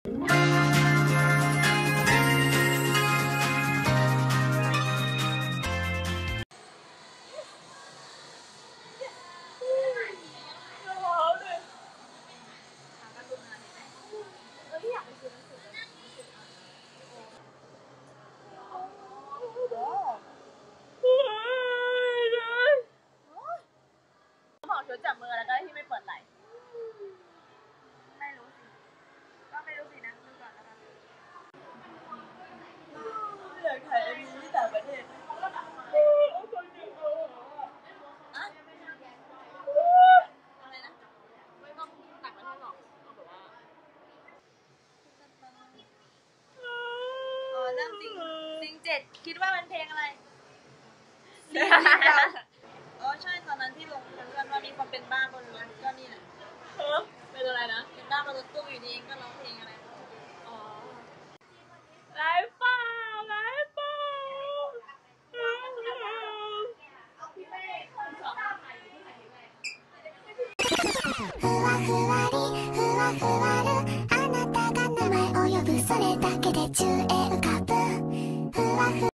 จับมือแล้วก็ที่ไม่เปิดไหลไม่รู้สิก็ไม่รู้สินะดูก่อนแล้วกันอยากถ่ายMVที่ต่างประเทศอะไรนะไม่ต้องต่างประเทศหรอกเอาแบบว่าเรื่องซิง7คิดว่าเป็นเพลงอะไรซิงใช่ตอนนั้นที่ลงเพื่อนว่ามีคนเป็นบ้าบนรถก็นี่แหละเป็นอะไรนะเป็นบ้าบนรถตู้อยู่ดีก็ร้องเพลงอะไรอ๋อไลฟ์เปล่าไลฟ์เปล่าふわふわりふわふわるあなたが名前を呼ぶそれだけで宙へ浮かぶふわふわ